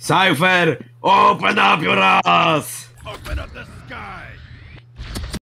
Cypher, open up your ass! Open up the sky!